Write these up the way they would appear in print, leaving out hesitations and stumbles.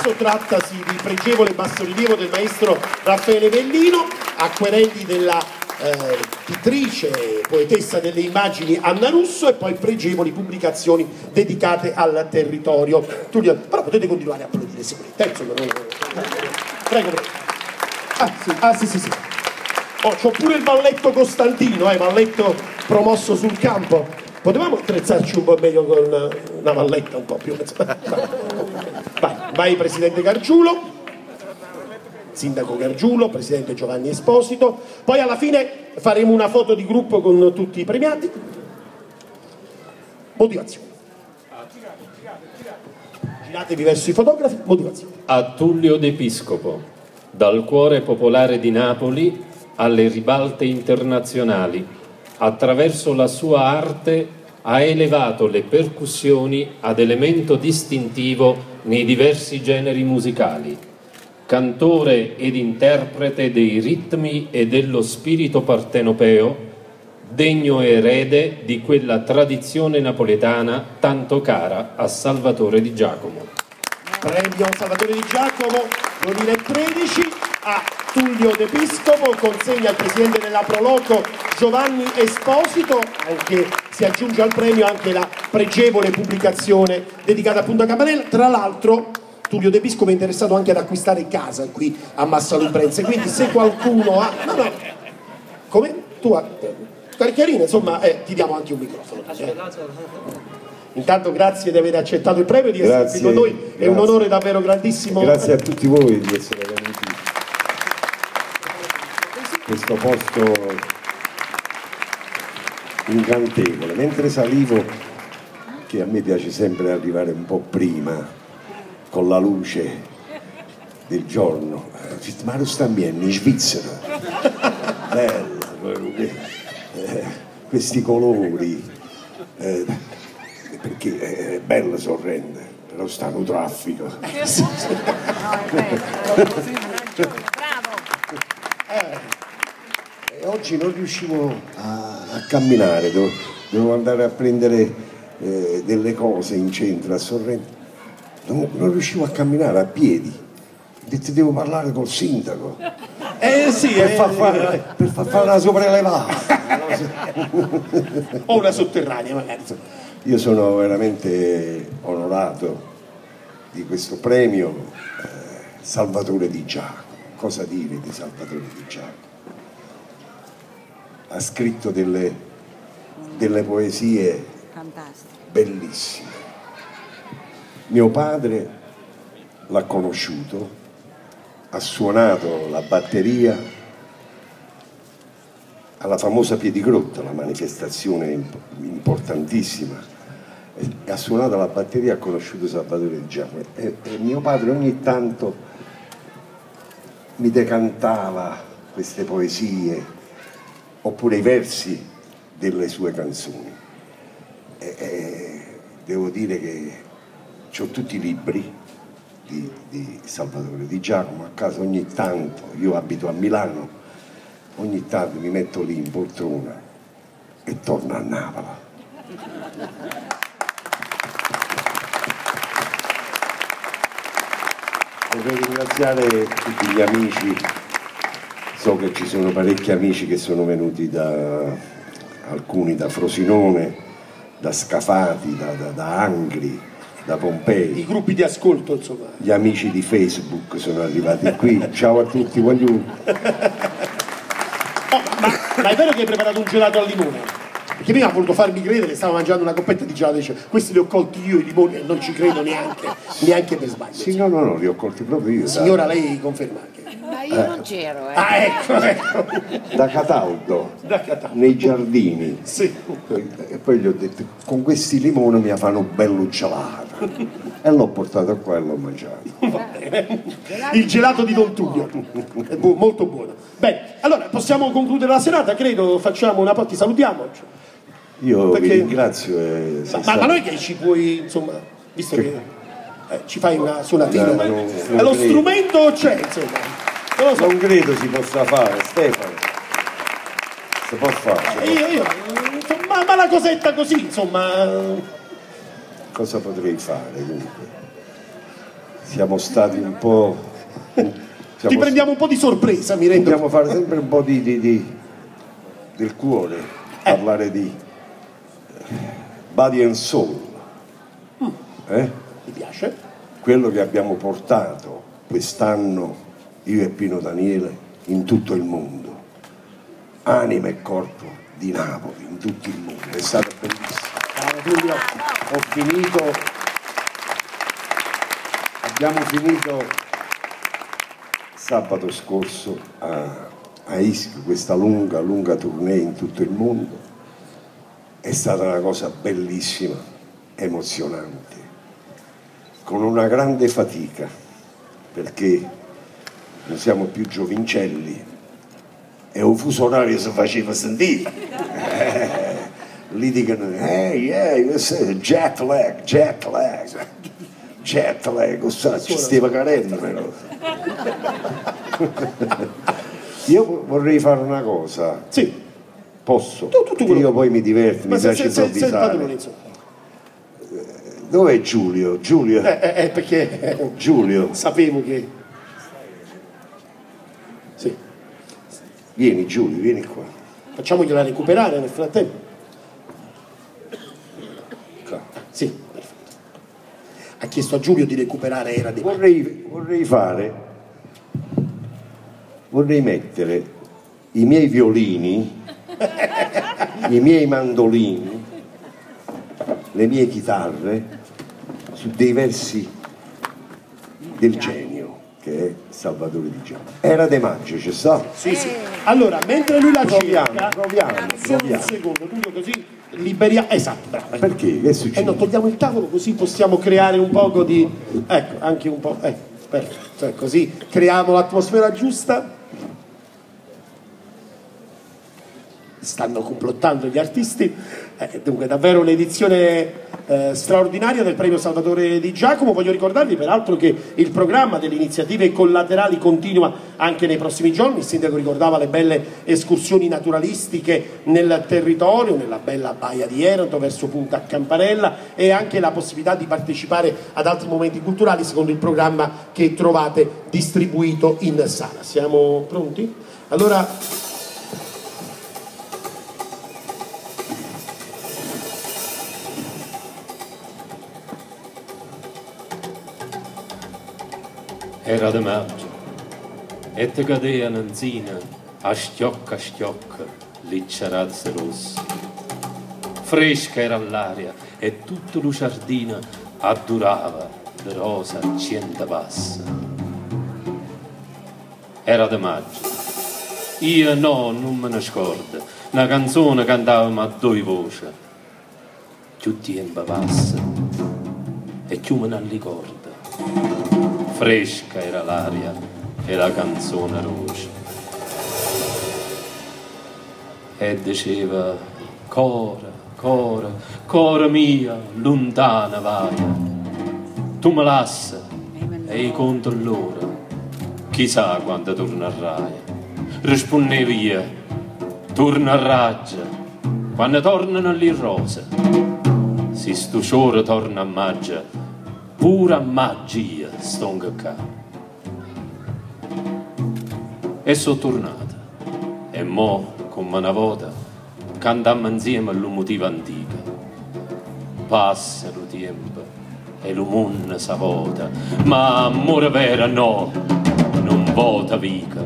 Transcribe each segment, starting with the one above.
caso trattasi di pregevole bassorilievo del maestro Raffaele Bellino, acquerelli della pittrice, poetessa delle immagini Anna Russo, e poi pregevoli pubblicazioni dedicate al territorio. Tullio, però potete continuare a applaudire se volete. Prego, prego. Sì. Oh, c'ho pure il balletto Costantino, balletto promosso sul campo. Potevamo attrezzarci un po' meglio con una valletta un po' più. Vai Presidente Gargiulo, Sindaco Gargiulo, Presidente Giovanni Esposito. Poi alla fine faremo una foto di gruppo con tutti i premiati. Motivazione. Giratevi verso i fotografi. Motivazione. A Tullio d'Episcopo, dal cuore popolare di Napoli alle ribalte internazionali, attraverso la sua arte ha elevato le percussioni ad elemento distintivo nei diversi generi musicali. Cantore ed interprete dei ritmi e dello spirito partenopeo, degno erede di quella tradizione napoletana tanto cara a Salvatore Di Giacomo. Premio Salvatore Di Giacomo 2013 a Tullio d'Episcopo, consegna al presidente della Proloco Giovanni Esposito. Si aggiunge al premio anche la pregevole pubblicazione dedicata appunto a Campanella. Tra l'altro Tullio d'Episcopo è interessato anche ad acquistare casa qui a Massalumbrense, quindi se qualcuno ha... No. Come? Tu hai... Chiarina, insomma, ti diamo anche un microfono. Intanto grazie di aver accettato il premio, di essere qui con noi, è un onore davvero grandissimo. Grazie a tutti voi di essere venuti in questo posto incantevole. Mentre salivo, che a me piace sempre arrivare un po' prima, con la luce del giorno, ma lo sta bene, in Svizzera, bella, questi colori, perché è bello Sorrento, però sta un traffico. No, è vero. Bravo. E oggi non riuscivo a camminare, dovevo andare a prendere delle cose in centro a Sorrento, non riuscivo a camminare a piedi. Ho detto devo parlare col sindaco. Sì, per far fare una sopraelevata. O una sotterranea magari. Io sono veramente onorato di questo premio. Salvatore Di Giacomo, cosa dire di Salvatore Di Giacomo? Ha scritto delle poesie bellissime. Mio padre l'ha conosciuto, ha suonato la batteria alla famosa Piedigrotta, la manifestazione importantissima, e ha suonato la batteria, ha conosciuto Salvatore Di Giacomo, e mio padre ogni tanto mi decantava queste poesie oppure i versi delle sue canzoni, devo dire che ho tutti i libri di Salvatore Di Giacomo a casa. Ogni tanto, io abito a Milano, ogni tanto mi metto lì in poltrona e torno a Napoli. Vorrei ringraziare tutti gli amici, so che ci sono parecchi amici che sono venuti alcuni da Frosinone, da Scafati, da Angri, da Pompei. I gruppi di ascolto, insomma. Gli amici di Facebook sono arrivati qui. Ciao a tutti, voglio... Ma è vero che hai preparato un gelato al limone? Perché prima ha voluto farmi credere che stavo mangiando una coppetta di gelato e dice questi li ho colti io i limoni e non ci credo neanche per sbaglio. Sì, no, li ho colti proprio io. Signora, lei conferma anche? Ma io non c'ero, ecco. Da Cataldo, nei giardini. Sì. E poi gli ho detto, con questi limoni mi fanno un bello gelato. E l'ho portato qua e l'ho mangiato. Va bene. Il gelato di Don Tullio. È molto buono. Bene, allora possiamo concludere la serata, credo, facciamo una ti salutiamo. Io perché... vi ringrazio. Ma noi che ci puoi, insomma, visto che ci fai una suonatina, non lo credo. Strumento c'è, insomma. Non lo so. Non credo si possa fare, Stefano. Si può fare. Insomma, ma una cosetta così, insomma. Cosa potrei fare dunque? siamo stati un po'... Ti prendiamo un po' di sorpresa, mi rendo. Dobbiamo fare sempre un po' del cuore, parlare di body and soul. Mi piace. Quello che abbiamo portato quest'anno, io e Pino Daniele, in tutto il mondo. Anima e corpo di Napoli, in tutto il mondo. È stato bellissimo. Ho finito, abbiamo finito sabato scorso a Ischia questa lunga tournée in tutto il mondo. È stata una cosa bellissima, emozionante, con una grande fatica, perché non siamo più giovincelli e un fuso orario si faceva sentire. Lì dicono, jet lag, ci stava carendo però. Io vorrei fare una cosa. Sì. Posso? Tu Io poi mi diverto, mi piace improvvisare. Dov'è Giulio? Giulio? Perché Giulio. sapevo che... Sì. Vieni Giulio, vieni qua. Facciamogliela recuperare nel frattempo. Sì, perfetto. Ha chiesto a Giulio di recuperare Era di vorrei mettere i miei violini, i miei mandolini, le mie chitarre su dei versi del genio che è Salvatore Di Giacomo. Era De Maggio, c'è sta? Sì. Allora, mentre lui la cerca, proviamo. un secondo, Giulio, così liberiamo. Esatto, bravo. Perché? Che succede? No, togliamo il tavolo così possiamo creare un poco di... Ecco, anche un po'... perfetto, così creiamo l'atmosfera giusta. Stanno complottando gli artisti. Dunque davvero un'edizione straordinaria del premio Salvatore Di Giacomo. Voglio ricordarvi peraltro che il programma delle iniziative collaterali continua anche nei prossimi giorni. Il sindaco ricordava le belle escursioni naturalistiche nel territorio, nella bella baia di Eranto verso Punta Campanella, e anche la possibilità di partecipare ad altri momenti culturali secondo il programma che trovate distribuito in sala. Siamo pronti? Allora, era de maggio e te cadea nanzina a schiocca, liccerazze rosse. Fresca era l'aria e tutto lo giardino addurava de rosa accenda bassa. Era de maggio. Io no, non me ne scordo. Una canzone cantavamo a due voci. Più tempo passa e più me ne ricordo. Fresca era l'aria e la canzone roce. E diceva, cora mia, lontana vai. Tu me lassi e io conto l'ora. Chissà quando tornerai. Rispondevo io, torna a raggia, quando tornano le rose. Se sto giorno torna a maggio, pura magia stonga qua. E sono tornata e mo come una volta cantammo insieme al motivo antico. Passa lo tempo e lo mondo s'avota, ma amore vero no, non vota vica.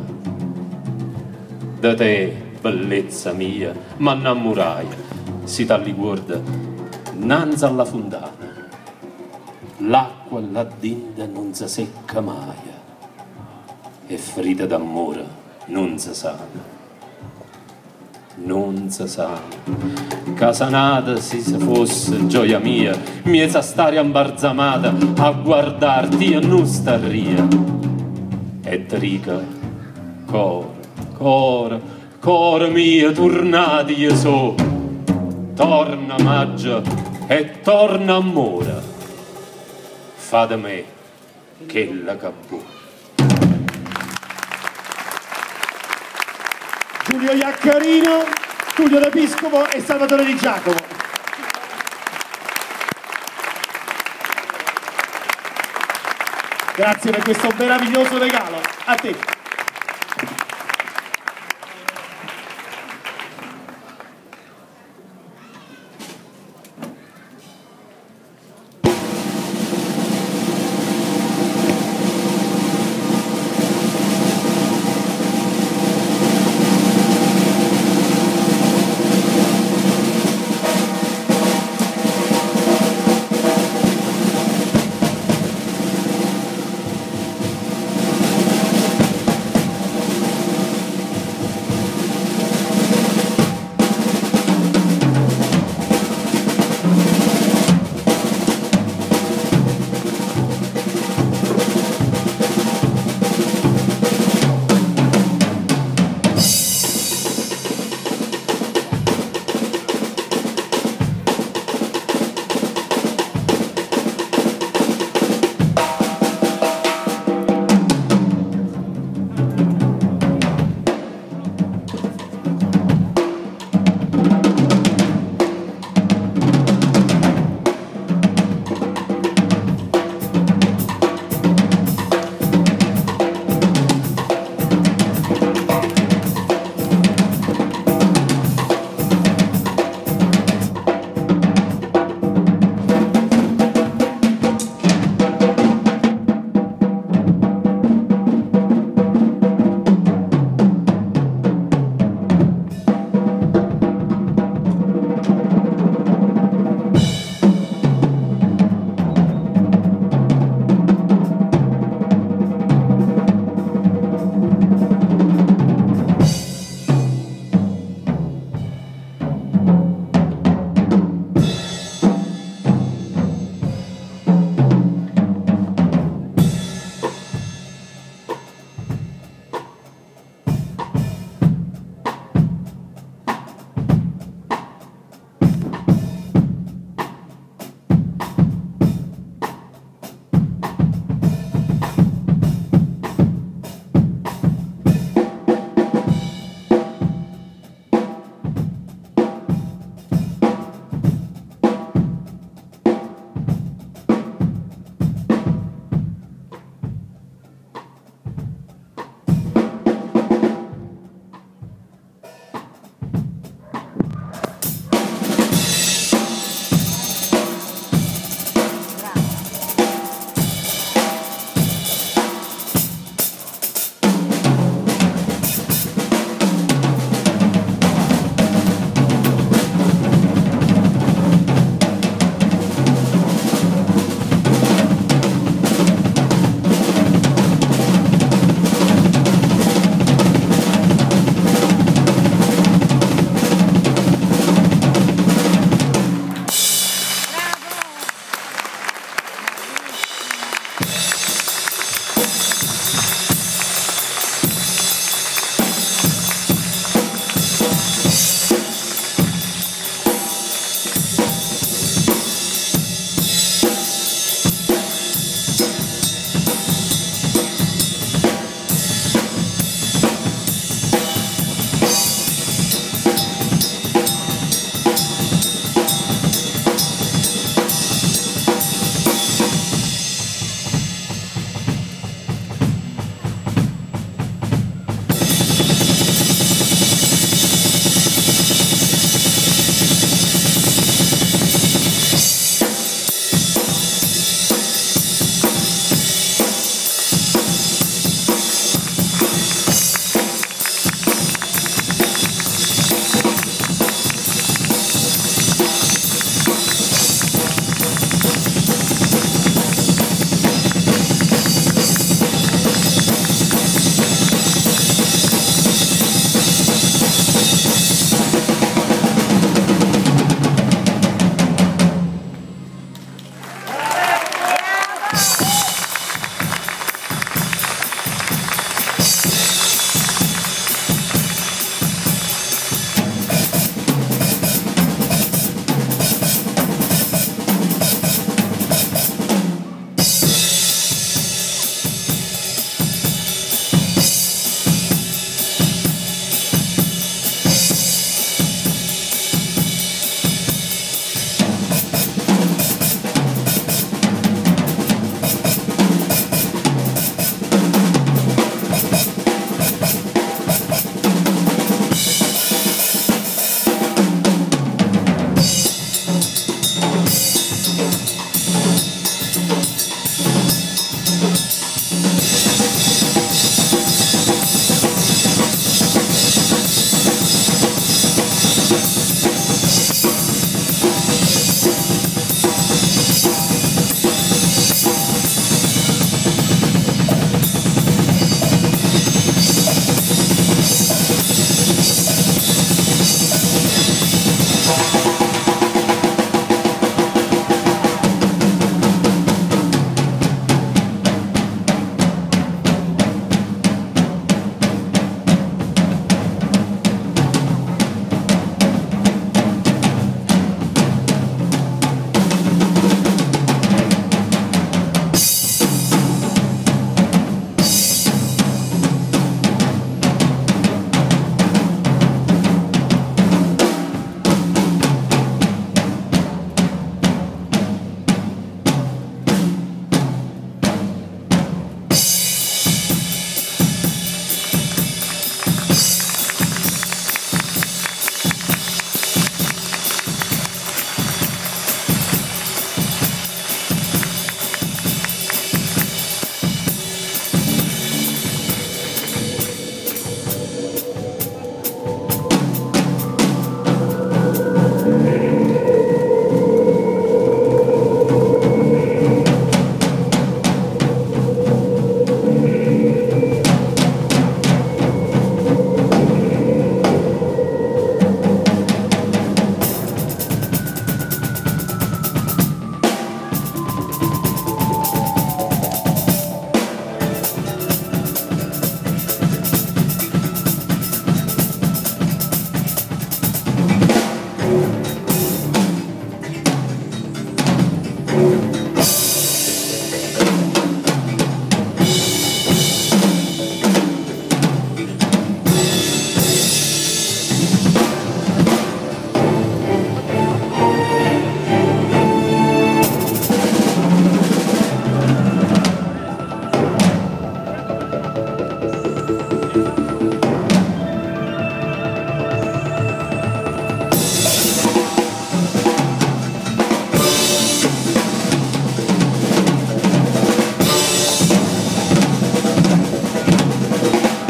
Da te, bellezza mia, m'innamorai, si t'alli guarda, nanza alla fontana. L'acqua là dentro non si secca mai e ferita d'amore non si sana. Non si sana. Casanata se fosse gioia mia, miezza stare imbarzamata a guardarti e non starria. E trica, cora mia, tornati io so, torna maggio e torna amore. Fa da me che la capò. Giulio Iaccarino, Tullio D'Episcopo e Salvatore Di Giacomo. Grazie per questo meraviglioso regalo. A te.